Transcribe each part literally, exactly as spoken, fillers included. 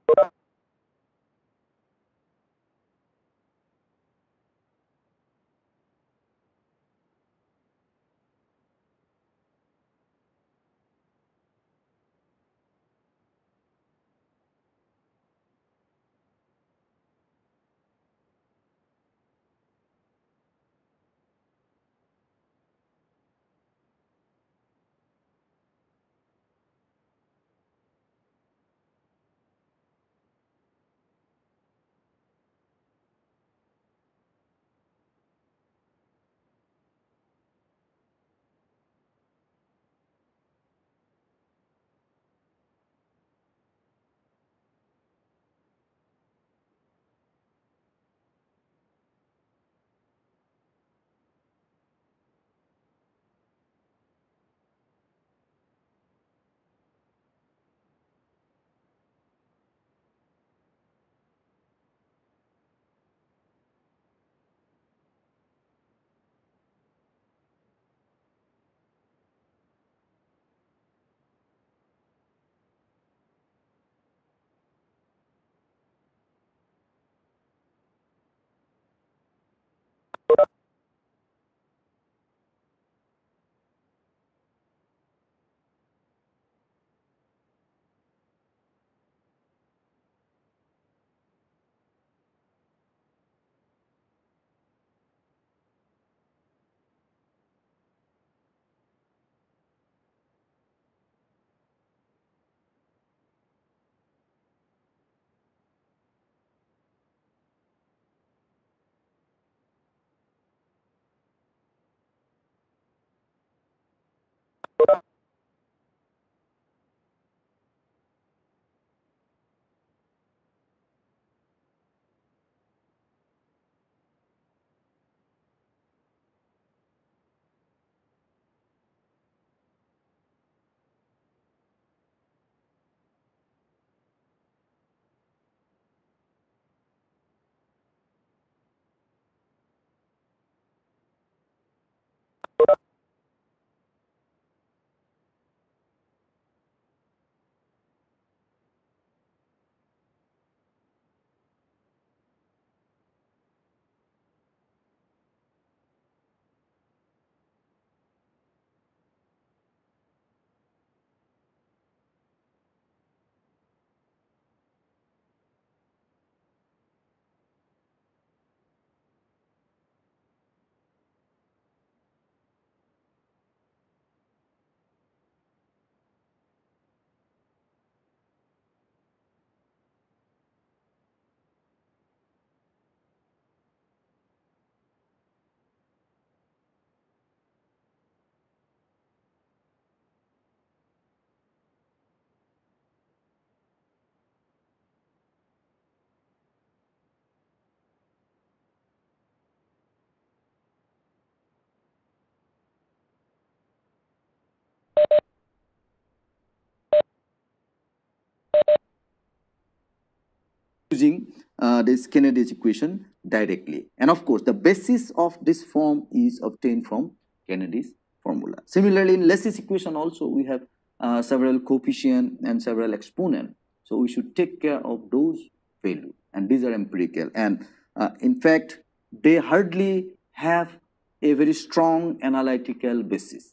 Using uh, this Kennedy's equation directly. And of course, the basis of this form is obtained from Kennedy's formula. Similarly, in Lessie's equation also, we have uh, several coefficient and several exponent. So we should take care of those values. And these are empirical. And uh, in fact, they hardly have a very strong analytical basis.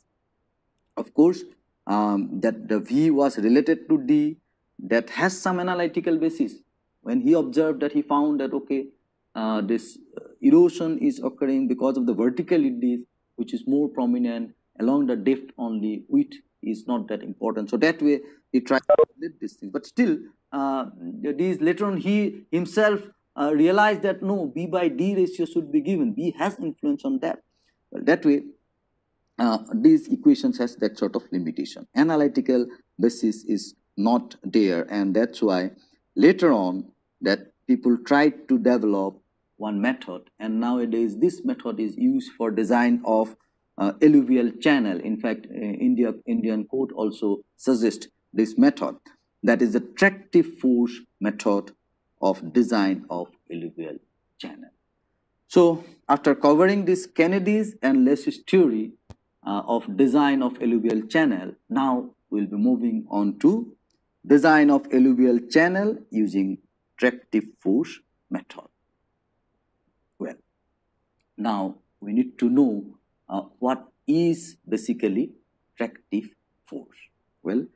Of course, um, that the V was related to D, that has some analytical basis. When he observed that, he found that, okay, uh, this erosion is occurring because of the vertical indices, which is more prominent along the depth only, width is not that important. So that way, he tried to calculate this thing. But still, uh, these later on, he himself uh, realized that no, B by D ratio should be given. B has influence on that. Well, that way, uh, these equations has that sort of limitation. Analytical basis is not there, and that's why later on, that people tried to develop one method, and nowadays this method is used for design of uh, alluvial channel. In fact, uh, India, Indian Code also suggests this method, that is the tractive force method of design of alluvial channel. So after covering this Kennedy's and Lessie's theory uh, of design of alluvial channel, now we'll be moving on to design of alluvial channel using tractive force method. Well, now we need to know uh, what is basically tractive force. Well,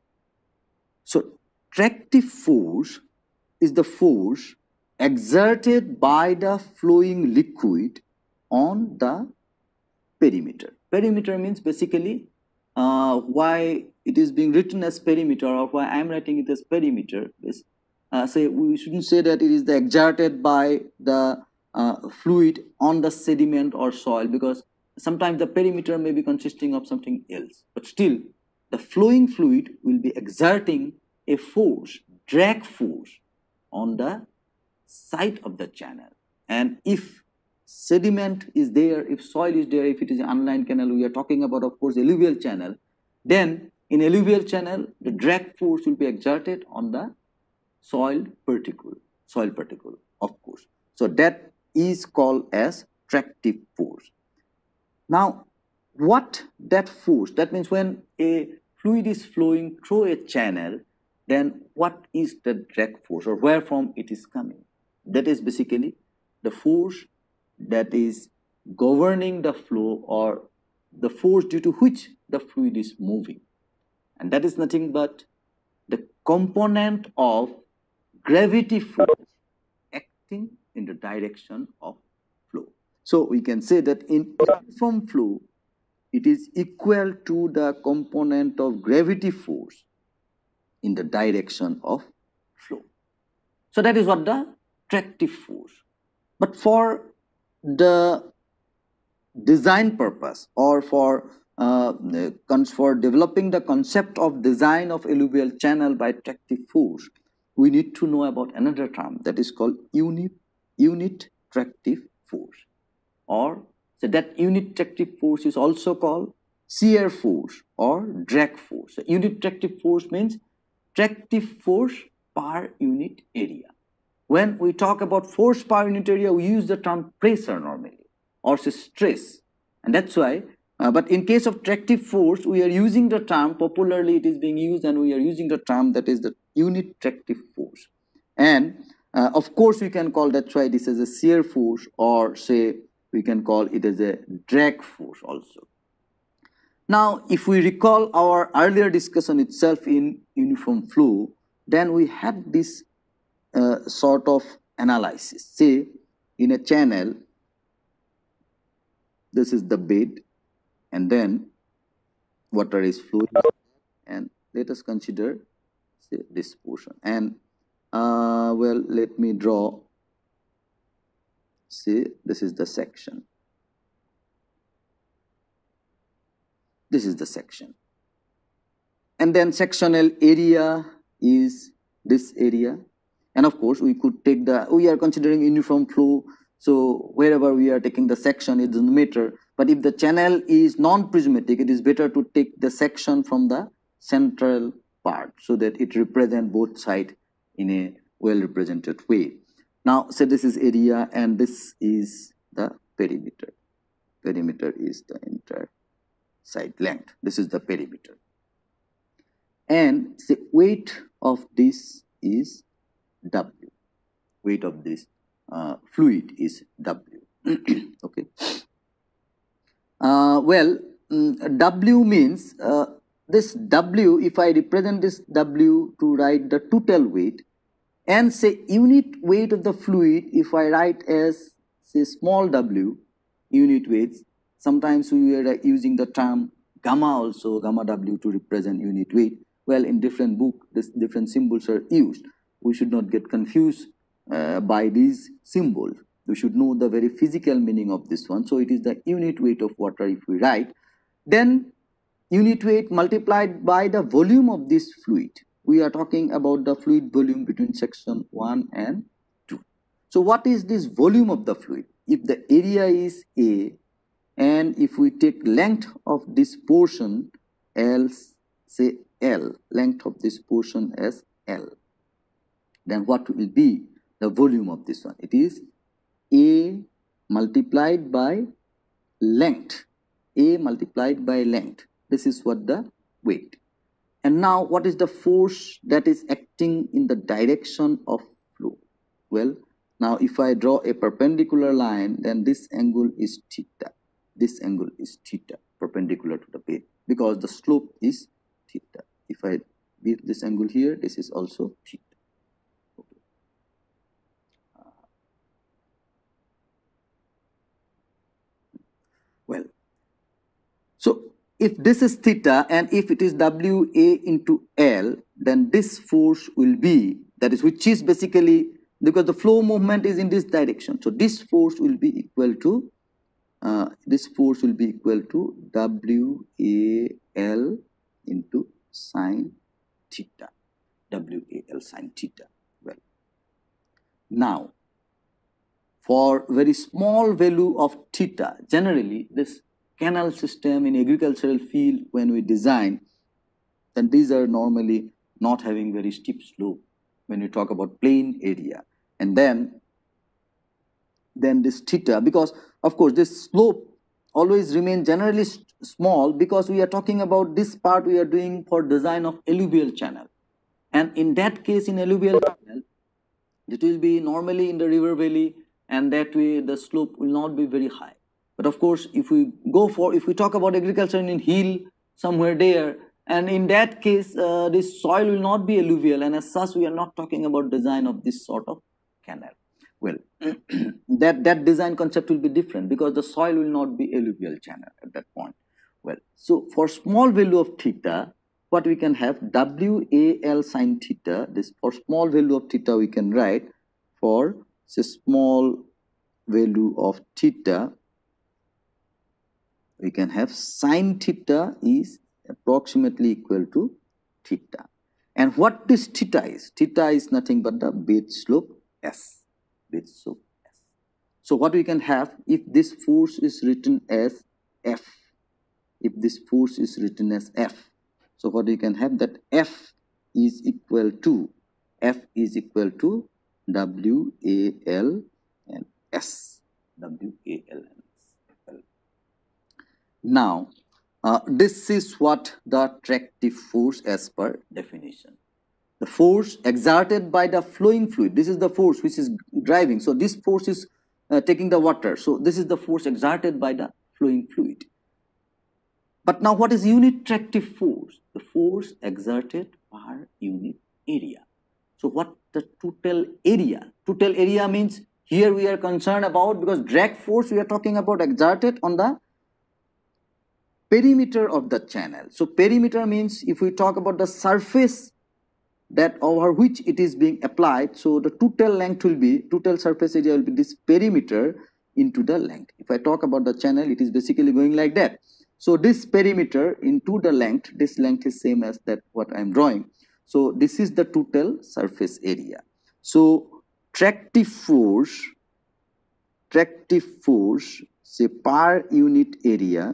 so tractive force is the force exerted by the flowing liquid on the perimeter. Perimeter means basically uh, why it is being written as perimeter, or why I am writing it as perimeter is uh, say we shouldn't say that it is the exerted by the uh, fluid on the sediment or soil, because sometimes the perimeter may be consisting of something else, but still the flowing fluid will be exerting a force, drag force on the side of the channel. And if sediment is there, if soil is there, if it is an unlined canal, we are talking about, of course, alluvial channel, then in alluvial channel the drag force will be exerted on the soil particle, soil particle, of course. So that is called as tractive force. Now, what that force, that means when a fluid is flowing through a channel, then what is the drag force, or where from it is coming? That is basically the force that is governing the flow, or the force due to which the fluid is moving. And that is nothing but the component of gravity force acting in the direction of flow. So we can say that in uniform flow, it is equal to the component of gravity force in the direction of flow. So that is what the tractive force. But for the design purpose, or for uh, for developing the concept of design of alluvial channel by tractive force, we need to know about another term that is called unit unit tractive force, or so that unit tractive force is also called shear force or drag force. So unit tractive force means tractive force per unit area. When we talk about force per unit area, we use the term pressure normally, or say stress, and that's why uh, but in case of tractive force, we are using the term, popularly it is being used, and we are using the term that is the unit tractive force. And uh, of course we can call, that's why this is a shear force, or say we can call it as a drag force also. Now if we recall our earlier discussion itself in uniform flow, then we had this uh, sort of analysis. Say in a channel, this is the bed, and then water is flowing, and let us consider say, this portion, and uh, well, let me draw, say this is the section, this is the section, and then sectional area is this area. And of course we could take the, we are considering uniform flow, so wherever we are taking the section, it doesn't matter. But if the channel is non-prismatic, it is better to take the section from the central part, so that it represents both sides in a well represented way. Now say this is area, and this is the perimeter. Perimeter is the entire side length. This is the perimeter, and the weight of this is W. Weight of this uh, fluid is W. Okay. Uh, well, mm, W means uh, this W, if I represent this W to write the total weight, and say unit weight of the fluid, if I write as say small w, unit weights, sometimes we are using the term gamma also, gamma W to represent unit weight. Well, in different book, this different symbols are used. We should not get confused uh, by these symbols. We should know the very physical meaning of this one. So it is the unit weight of water if we write. Then unit weight multiplied by the volume of this fluid. We are talking about the fluid volume between section one and two. So what is this volume of the fluid? If the area is A, and if we take length of this portion, L, say L, length of this portion as L, then what will be the volume of this one? It is A multiplied by length, A multiplied by length. This is what the weight. And now what is the force that is acting in the direction of flow? Well, now if I draw a perpendicular line, then this angle is theta. This angle is theta, perpendicular to the bed, because the slope is theta. If I give this angle here, this is also theta. Okay. Uh, well, so if this is theta and if it is W A into L, then this force will be, that is, which is basically, because the flow movement is in this direction, so this force will be equal to, uh, this force will be equal to W A L into sine theta, W A L sine theta. Well, now for very small value of theta, generally this canal system in agricultural field, when we design, then these are normally not having very steep slope when we talk about plain area. And then then this theta, because of course this slope always remains generally small, because we are talking about this part we are doing for design of alluvial channel, and in that case, in alluvial channel, it will be normally in the river valley, and that way the slope will not be very high. But of course, if we go for, if we talk about agriculture in hill somewhere there, and in that case, uh, this soil will not be alluvial, and as such, we are not talking about design of this sort of canal. Well, that, that design concept will be different, because the soil will not be alluvial channel at that point. Well, so for small value of theta, what we can have, W A L sine theta, this for small value of theta we can write, for say small value of theta, we can have sine theta is approximately equal to theta. And what this theta is? Theta is nothing but the bed slope S. Bed slope S. So what we can have, if this force is written as F, if this force is written as F, so what we can have, that F is equal to, F is equal to W A L and S. W A L and S. Now, uh, this is what the attractive force as per definition. The force exerted by the flowing fluid, this is the force which is driving. So this force is uh, taking the water. So this is the force exerted by the flowing fluid. But now what is unit attractive force? The force exerted per unit area. So what the total area? Total area means here we are concerned about, because drag force we are talking about exerted on the perimeter of the channel. So perimeter means if we talk about the surface that over which it is being applied, so the total length will be, total surface area will be this perimeter into the length. If I talk about the channel, it is basically going like that. So this perimeter into the length, this length is same as that what I am drawing. So this is the total surface area. So tractive force, tractive force, say per unit area,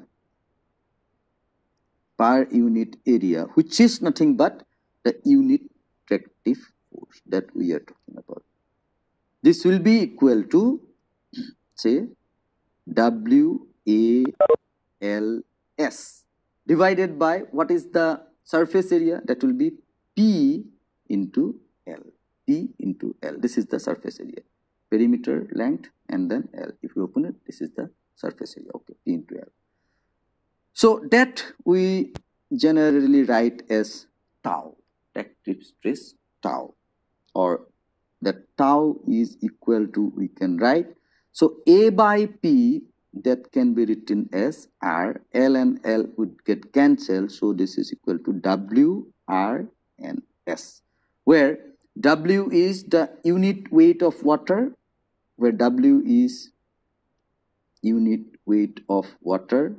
per unit area, which is nothing but the unit tractive force that we are talking about. This will be equal to, say, W A L S divided by what is the surface area, that will be P into L. P into L. This is the surface area. Perimeter, length, and then L. If you open it, this is the surface area. Okay, P into L. So that we generally write as tau, tractive stress tau, or the tau is equal to, we can write, so A by P, that can be written as R, L and L would get cancelled, so this is equal to W, R and S, where W is the unit weight of water, where W is unit weight of water.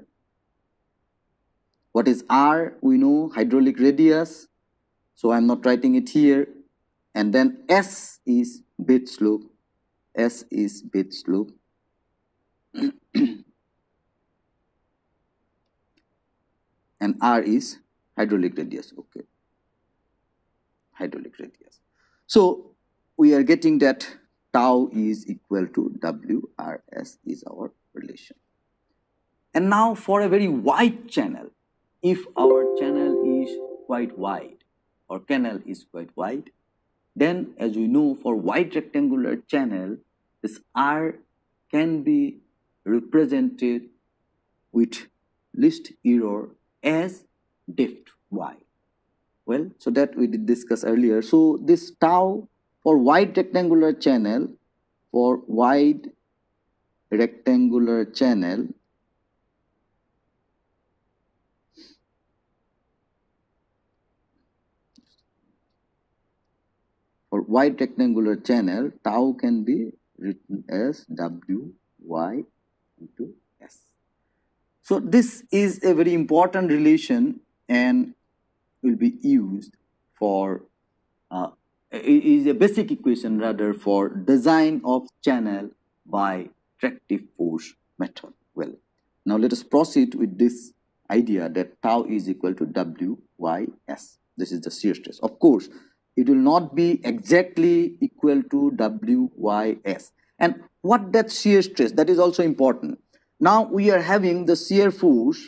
What is R? We know, hydraulic radius, so I am not writing it here. And then S is bed slope, S is bed slope. And R is hydraulic radius, okay, hydraulic radius. So we are getting that tau is equal to W R S is our relation. And now for a very wide channel, if our channel is quite wide, or canal is quite wide, then as we know, for wide rectangular channel, this R can be represented with least error as depth y. Well, so that we did discuss earlier. So this tau for wide rectangular channel, for wide rectangular channel, for wide rectangular channel, tau can be written as W Y into S. So this is a very important relation and will be used for, uh, is a basic equation rather for design of channel by tractive force method. Well, now let us proceed with this idea that tau is equal to W Y S. This is the shear stress. Of course, it will not be exactly equal to W Y S. And what that shear stress, that is also important. Now we are having the shear force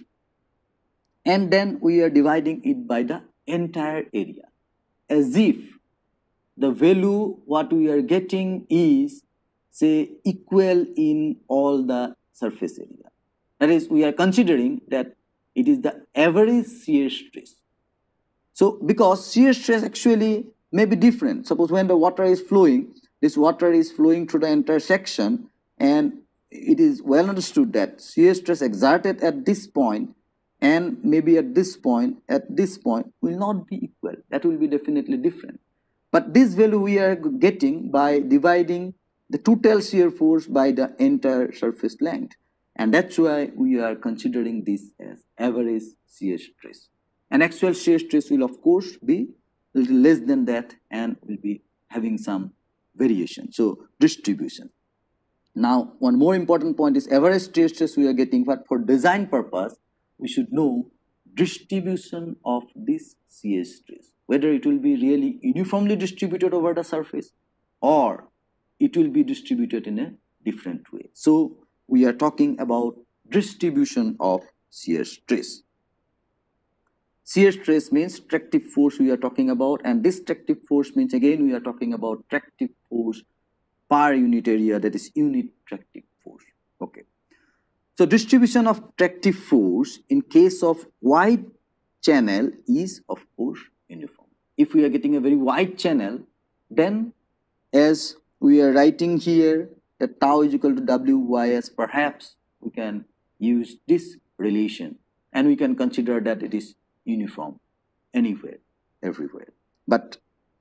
and then we are dividing it by the entire area, as if the value what we are getting is, say, equal in all the surface area. That is, we are considering that it is the average shear stress. So because shear stress actually may be different. Suppose when the water is flowing, this water is flowing through the entire section, and it is well understood that shear stress exerted at this point and maybe at this point, at this point will not be equal. That will be definitely different. But this value we are getting by dividing the total shear force by the entire surface length. And that's why we are considering this as average shear stress. And actual shear stress will of course be a little less than that and will be having some variation. So distribution. Now one more important point is average shear stress we are getting, but for design purpose we should know distribution of this shear stress, whether it will be really uniformly distributed over the surface or it will be distributed in a different way. So we are talking about distribution of shear stress. Shear stress means tractive force we are talking about, and this tractive force means again we are talking about tractive force per unit area, that is unit tractive force. Okay. So distribution of tractive force in case of wide channel is of course uniform. If we are getting a very wide channel, then as we are writing here that tau is equal to W Y S, perhaps we can use this relation and we can consider that it is uniform anywhere, everywhere. But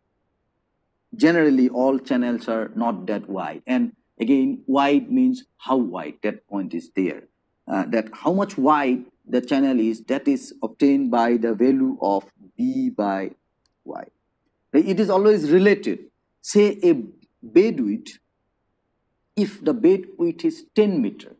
generally all channels are not that wide, and again wide means how wide, that point is there. Uh, that how much wide the channel is, that is obtained by the value of B by Y. It is always related. Say a bed width, if the bed width is ten meter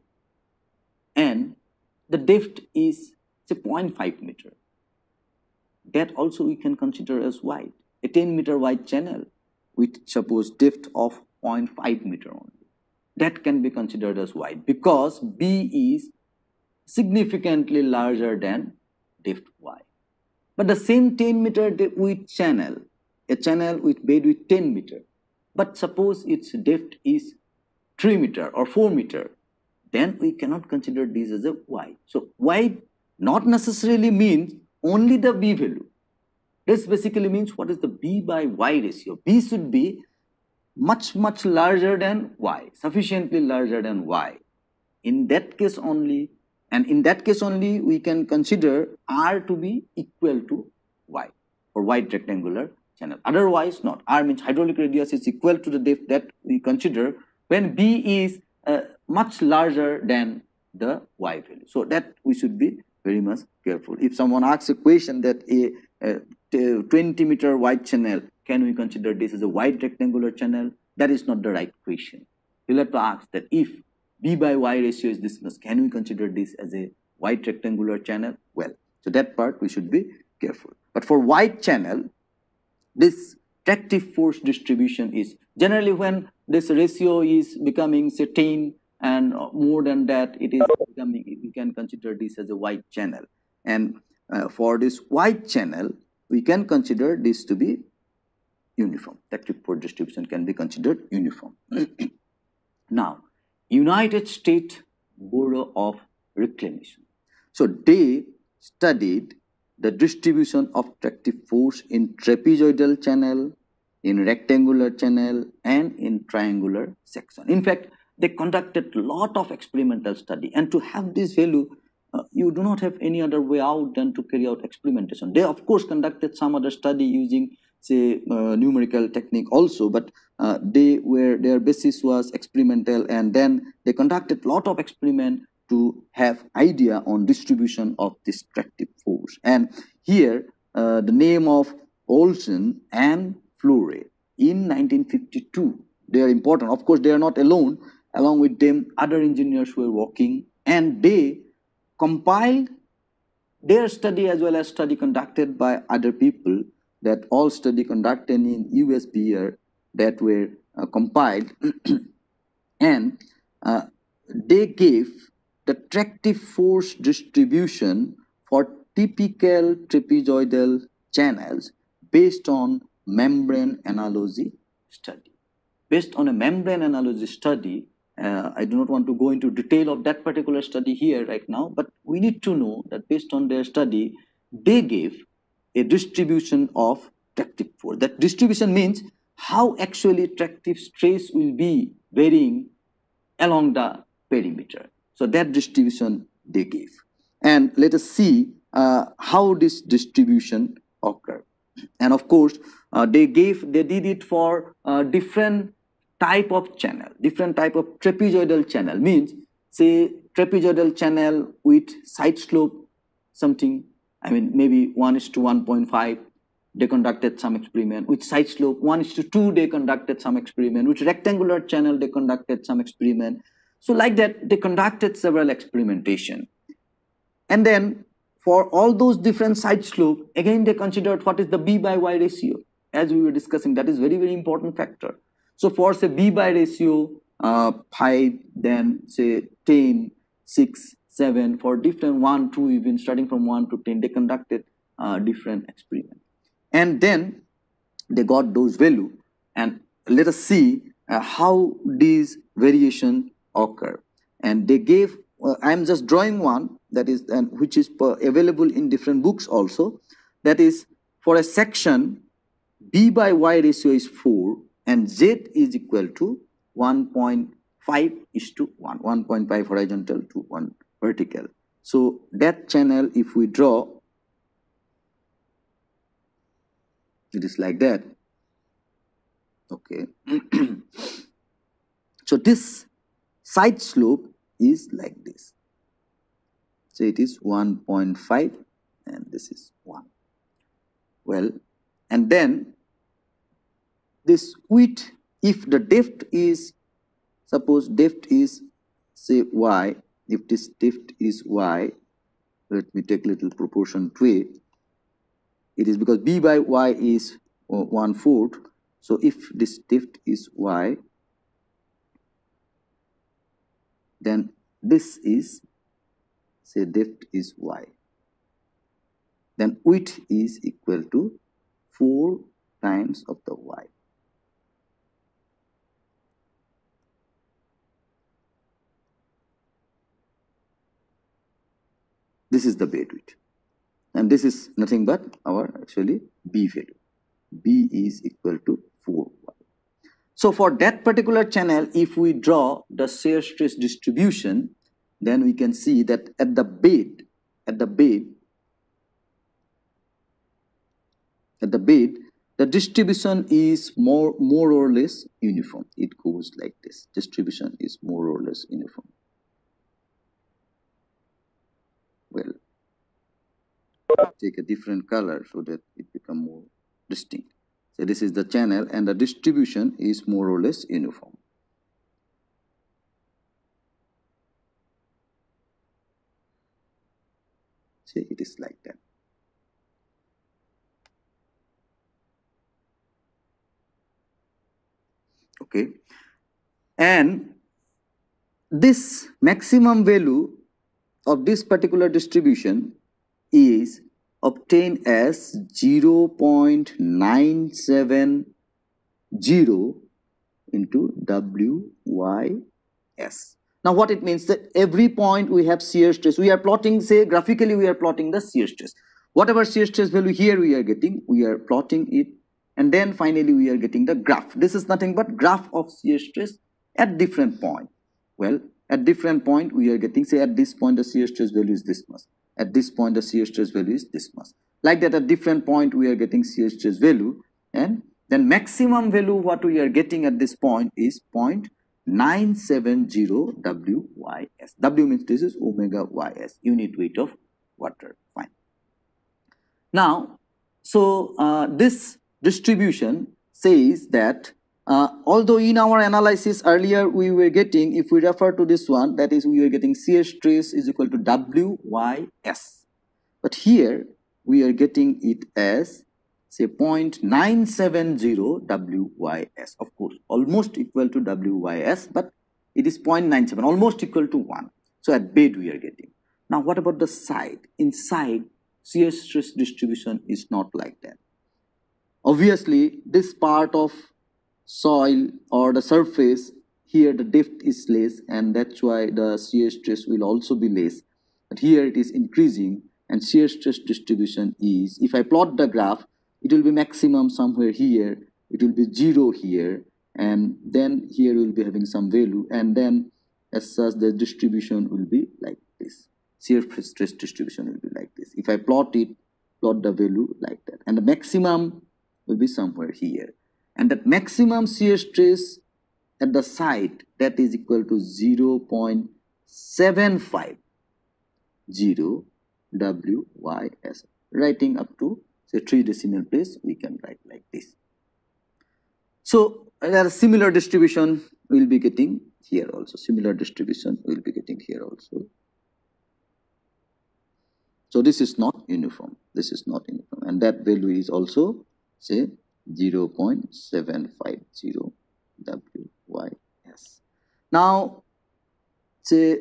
and the depth is say zero point five meter, that also we can consider as wide. A ten meter wide channel with suppose depth of zero point five meter only, that can be considered as wide because B is significantly larger than depth Y. But the same ten meter width channel, a channel with bed width ten meter, but suppose its depth is three meter or four meter, then we cannot consider this as a wide. So wide not necessarily means only the B value. This basically means what is the B by Y ratio. B should be much much larger than Y, sufficiently larger than Y. In that case only, and in that case only we can consider R to be equal to Y for wide rectangular channel. Otherwise not. R means hydraulic radius is equal to the depth that we consider when B is uh, much larger than the Y value. So that we should be very much careful. If someone asks a question that a, a twenty meter wide channel, can we consider this as a wide rectangular channel? That is not the right question. You'll have to ask that if B by Y ratio is this much, can we consider this as a wide rectangular channel? Well, so that part we should be careful. But for wide channel, this tractive force distribution is generally when this ratio is becoming say ten and more than that, it is becoming, we can consider this as a wide channel. And uh, for this wide channel, we can consider this to be uniform. Tractive force distribution can be considered uniform. Now, United States Bureau of Reclamation. So they studied the distribution of tractive force in trapezoidal channel, in rectangular channel, and in triangular section. In fact, they conducted a lot of experimental study, and to have this value, uh, you do not have any other way out than to carry out experimentation. They of course conducted some other study using, say, uh, numerical technique also, but uh, they were their basis was experimental, and then they conducted a lot of experiment to have idea on distribution of this tractive force. And here uh, the name of Olsen and Fleury in nineteen fifty-two, they are important. Of course, they are not alone. Along with them, other engineers were working, and they compiled their study as well as study conducted by other people, that all study conducted in U S year that were uh, compiled, and uh, they gave the tractive force distribution for typical trapezoidal channels based on membrane analogy study. Based on a membrane analogy study, uh, I do not want to go into detail of that particular study here right now, but we need to know that based on their study, they gave a distribution of tractive force. That distribution means how actually tractive stress will be varying along the perimeter. So that distribution they gave. And let us see uh, how this distribution occurred. And of course, uh, they gave, they did it for uh, different type of channel, different type of trapezoidal channel. Means, say, trapezoidal channel with side slope something, I mean, maybe one is to one point five, they conducted some experiment. With side slope one is to two, they conducted some experiment. With rectangular channel, they conducted some experiment. So like that, they conducted several experimentation. And then for all those different side slope, again they considered what is the B by Y ratio. As we were discussing, that is very, very important factor. So for say B by ratio, uh, five, then say ten, six, seven, for different one, two, even starting from one to ten, they conducted uh, different experiments. And then they got those value, and let us see uh, how these variation occur. And they gave, uh, I am just drawing one that is, and which is per, available in different books also. That is, for a section, B by Y ratio is four and Z is equal to one point five is to one, one point five horizontal to one vertical. So that channel, if we draw, it is like that. Okay. So this side slope is like this. So it is one point five and this is one. Well, and then this width, if the depth is, suppose depth is say y, if this depth is y, let me take little proportion to it. It is because B by Y is one fourth. So if this depth is y, then this is, say, depth is y. Then width is equal to four times of the y. This is the bed width. And this is nothing but our actually B value. B is equal to four y. So for that particular channel, if we draw the shear stress distribution, then we can see that at the bed, at the bed, at the bed, the distribution is more, more or less uniform. It goes like this. Distribution is more or less uniform. Well, take a different color so that it becomes more distinct. So this is the channel and the distribution is more or less uniform. See, it is like that. Okay. And this maximum value of this particular distribution is obtained as zero point nine seven zero into W Y S. Now what it means that every point we have shear stress. We are plotting, say graphically we are plotting the shear stress. Whatever shear stress value here we are getting, we are plotting it, and then finally we are getting the graph. This is nothing but graph of shear stress at different point. Well, at different point we are getting, say at this point the shear stress value is this much. At this point the shear stress value is this much. Like that at different point we are getting shear stress value, and then maximum value what we are getting at this point is zero point nine seven zero W Y S. W means this is omega Y S, unit weight of water. Fine. Now, so uh, this distribution says that uh, although in our analysis earlier we were getting, if we refer to this one, that is we were getting shear stress is equal to W Y S. But here we are getting it as say zero point nine seven zero W Y S. Of course, almost equal to W Y S, but it is zero point nine seven, almost equal to one. So at bed we are getting. Now what about the side? Inside, shear stress distribution is not like that. Obviously, this part of soil or the surface, here the depth is less, and that's why the shear stress will also be less. But here it is increasing, and shear stress distribution is, if I plot the graph, it will be maximum somewhere here, it will be zero here, and then here we will be having some value, and then as such the distribution will be like this. Shear stress distribution will be like this. If I plot it, plot the value like that, and the maximum will be somewhere here, and that maximum shear stress at the site, that is equal to zero point seven five zero W Y S. Writing up to say three decimal place, we can write like this. So there are similar distribution we will be getting here also. Similar distribution we will be getting here also. So this is not uniform. This is not uniform, and that value is also say zero point seven five zero W Y S. Now, say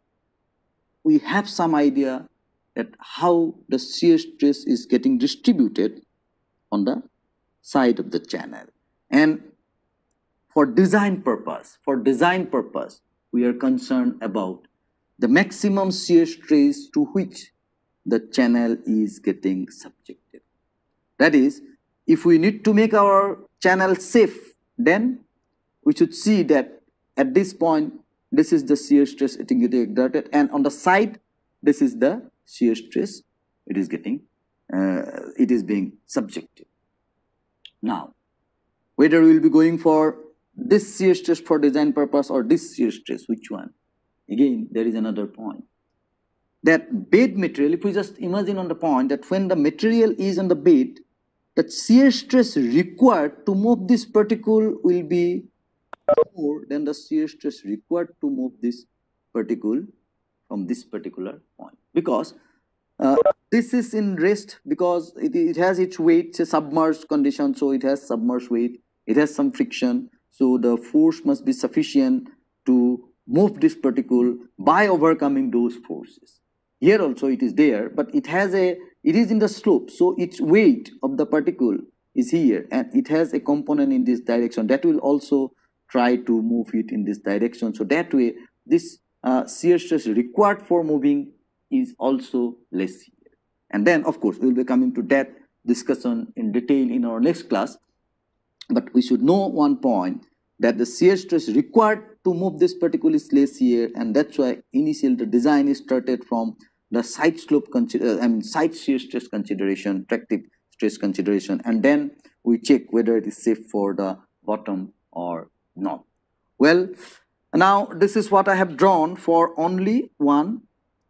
we have some idea that how the shear stress is getting distributed on the side of the channel, and for design purpose, for design purpose, we are concerned about the maximum shear stress to which the channel is getting subjected. That is, if we need to make our channel safe, then we should see that at this point, this is the shear stress it is getting exerted, and on the side, this is the shear stress it is getting, uh, it is being subjected. Now, whether we will be going for this shear stress for design purpose or this shear stress, which one? Again, there is another point. That bed material, if we just imagine on the point that when the material is on the bed, the shear stress required to move this particle will be more than the shear stress required to move this particle from this particular point, because uh, this is in rest, because it, it has its weight, say submerged condition, so it has submerged weight, it has some friction, so the force must be sufficient to move this particle by overcoming those forces. Here also it is there, but it has a, it is in the slope, so its weight of the particle is here, and it has a component in this direction that will also try to move it in this direction. So that way, this uh, shear stress required for moving is also less here. And then, of course, we will be coming to that discussion in detail in our next class. But we should know one point, that the shear stress required to move this particle is less here, and that's why initially the design is started from the side slope consider, I mean side shear stress consideration, tractive stress consideration, and then we check whether it is safe for the bottom or not. Well, now this is what I have drawn for only one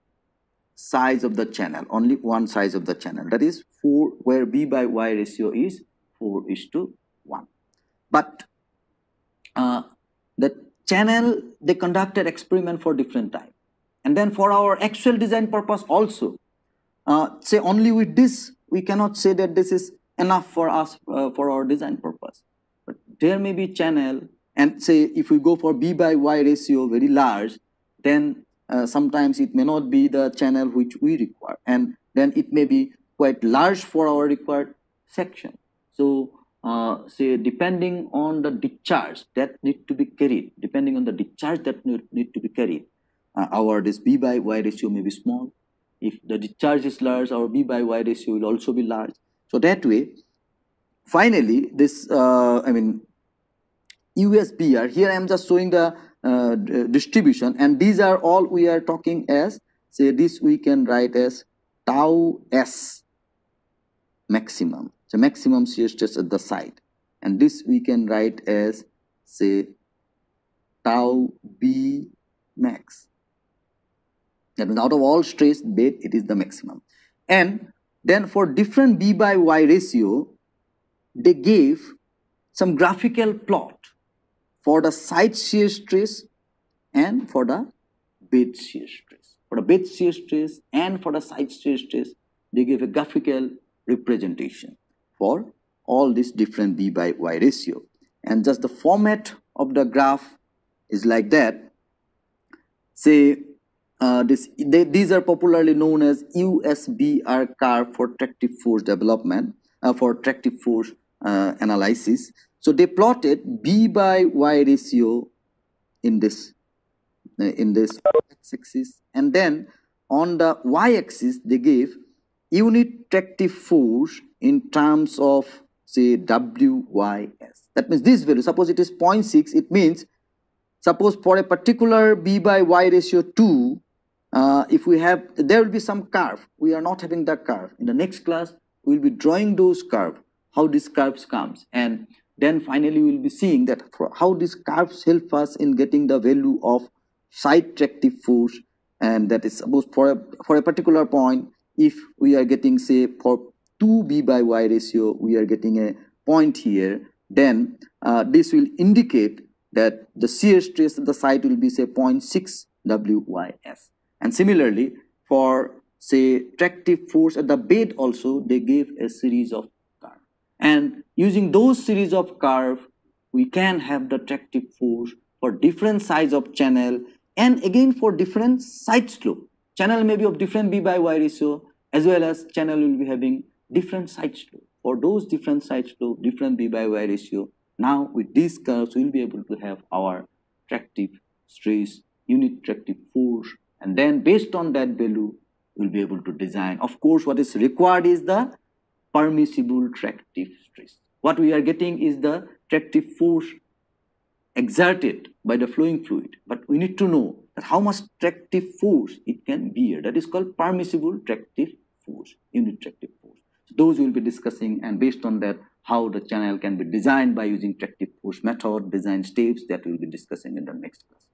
size of the channel, only one size of the channel, that is four, where B by Y ratio is four is to one. But uh, the channel, they conducted experiment for different time, and then for our actual design purpose also, uh, say only with this we cannot say that this is enough for us uh, for our design purpose. But there may be channel, and say if we go for B by Y ratio very large, then uh, sometimes it may not be the channel which we require, and then it may be quite large for our required section. So uh, say depending on the discharge that need to be carried, depending on the discharge that need, need to be carried, uh, our this B by Y ratio may be small. If the discharge is large, our B by Y ratio will also be large. So that way, finally, this, uh, I mean, U S B R, here I am just showing the uh, distribution, and these are all we are talking as, say this we can write as tau S maximum, so maximum shear stress at the site, and this we can write as, say, tau B max. That means out of all stress bed, it is the maximum. And then for different B by Y ratio, they gave some graphical plot for the site shear stress and for the bed shear stress. For the bed shear stress and for the site shear stress, they gave a graphical representation for all these different B by Y ratio. And just the format of the graph is like that. Say, uh, this, they, these are popularly known as U S B R curve for tractive force development, uh, for tractive force uh, analysis. So they plotted B by Y ratio in this uh, in this x-axis, and then on the y-axis they gave unit tractive force in terms of, say, W Y S. That means this value, suppose it is zero point six, it means suppose for a particular B by Y ratio two, uh, if we have, there will be some curve. We are not having that curve. In the next class, we will be drawing those curves, how these curves comes, and then finally we will be seeing that how these curves help us in getting the value of site tractive force, and that is suppose for a, for a particular point, if we are getting, say, for two B by Y ratio, we are getting a point here, then uh, this will indicate that the shear stress at the site will be, say, zero point six W Y S. And similarly, for, say, tractive force at the bed also, they gave a series of curves. And using those series of curves, we can have the tractive force for different size of channel, and again for different side slope. Channel may be of different B by Y ratio, as well as channel will be having different side slope. For those different side slope, different B by Y ratio, now with these curves, we will be able to have our tractive stress, unit tractive force, and then based on that value, we will be able to design. Of course, what is required is the permissible tractive stress. What we are getting is the tractive force exerted by the flowing fluid, but we need to know that how much tractive force it can bear. That is called permissible tractive force, unit tractive force. So those we will be discussing, and based on that, how the channel can be designed by using tractive force method, design steps, that we will be discussing in the next class.